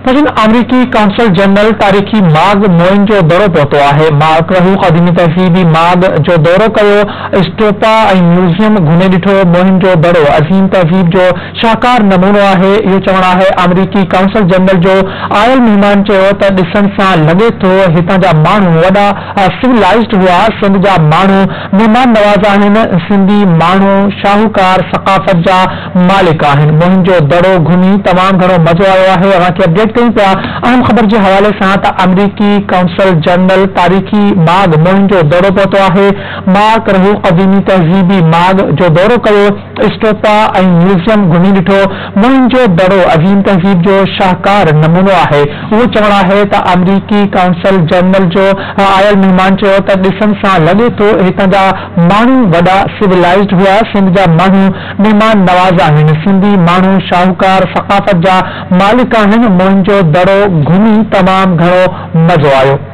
लेकिन अमरीकी consul general तारीखी माग मोइन जो दौरो पहुतो है। मार्क रहू क़दीमी तहज़ीबी माग जो दौरो कयो, स्टोपा म्यूज़ियम घुमे ॾिठो। मोइन जो दौरो अज़ीम तहज़ीब जो शाहकार नमूनो है। इहो चवणु आहे अमरीकी कौंसल जनरल जो आयल मेहमान चयो त ॾिसण सां लॻे थो हितां जा माण्हू वॾा सिविलाइज़्ड हुआ। सिंध जा माण्हू मेहमान नवाज़ आहिनि। सिंधी माण्हू शाहूकार सक़ाफ़त जा मालिक आहिनि। मोइन जो दौरो घुमी तमामु घणो मज़ो आयो आहे। असांखे अपडेट कयूं पिया अहम ख़बर के हवाले से अमरीकी कौंसल जनरल तारीखी माग मोइन जो दौरो पहुतो है। मार्क रहू क़दीमी तहज़ीबी माग जो दौरो कयो, स्टोपा म्यूज़ियम घुमी ॾिठो। मोइन जो दौरो अज़ीम तहज़ीब जो शाहकार नमूनो है। वो चवणु है त अमरीकी कौंसल जनरल जो आयल मेहमान चयो त ॾिसण सां लॻे थो हितां जा माण्हू वॾा सिविलाइज़्ड हुआ। सिंध जा माण्हू मेहमान नवाज़ आहिनि। सिंधी माण्हू शाहूकार सक़ाफ़त जा मालिक आहिनि। मोइन जो दौरो घुमी तमामु घणो मज़ो आयो।